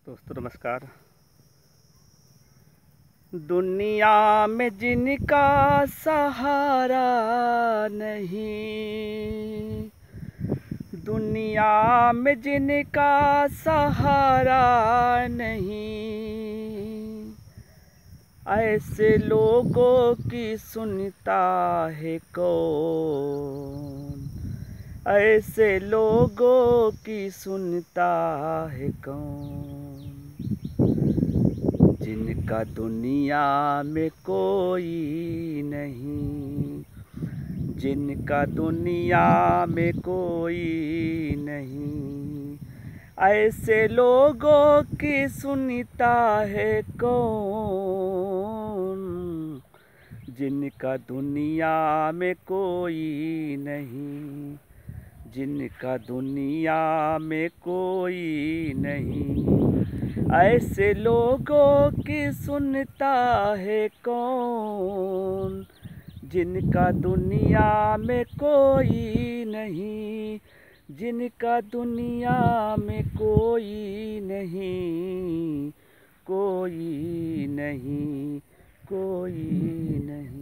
दोस्तों नमस्कार। दुनिया में जिनका सहारा नहीं, दुनिया में जिनका सहारा नहीं, ऐसे लोगों की सुनता है कौन, ऐसे लोगों की सुनता है कौन, जिनका दुनिया में कोई नहीं, जिनका दुनिया में कोई नहीं, ऐसे लोगों की सुनता है कौन, जिनका दुनिया में कोई नहीं, जिनका दुनिया में कोई नहीं, ऐसे लोगों की सुनता है कौन, जिनका दुनिया में कोई नहीं, जिनका दुनिया में कोई नहीं, कोई नहीं, कोई नहीं।